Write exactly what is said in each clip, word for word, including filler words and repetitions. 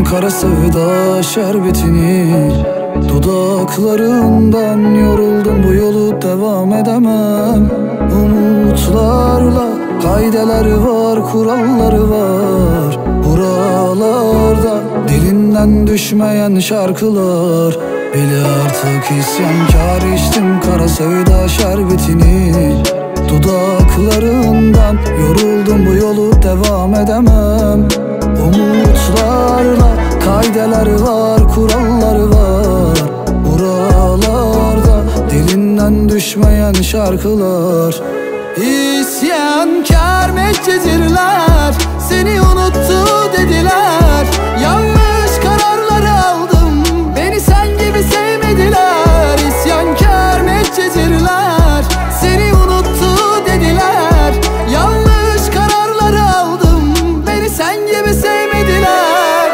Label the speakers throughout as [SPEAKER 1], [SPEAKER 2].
[SPEAKER 1] kara sevda şerbetini, dudaklarından yoruldum, bu yolu devam edemem. Umutlarla kaideler var, kuralları var buralarda, dilinden düşmeyen şarkılar. Bile artık isyankar, içtim kara sevda şerbetini, dudaklarından yoruldum, bu yolu devam edemem. Umutlarla kaideler var, kuralları var buralarda, dilinden düşmeyen şarkılar. İsyankar Medcezirler seni unuttu dediler. Yanlış kararları aldım, beni sen gibi sevmediler. İsyankar Medcezirler seni unuttu dediler. Yanlış kararları aldım, beni sen gibi sevmediler.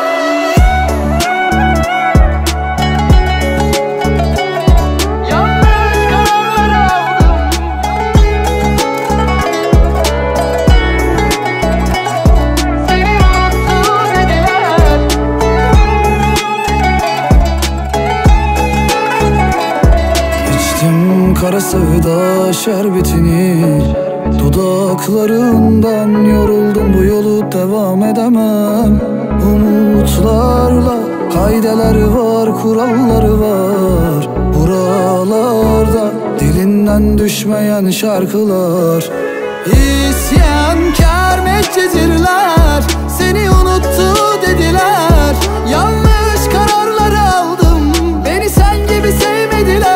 [SPEAKER 1] Yanlış kararları aldım, seni unuttu dediler. İçtim kara sevda şerbetini, dudaklarından yoruldum, bu yolu devam edemem. Umutlarla kaideler var, kuralları var buralarda, dilinden düşmeyen şarkılar. İsyankar Medcezirler seni unuttu dediler. Yanlış kararları aldım, beni sen gibi sevmediler.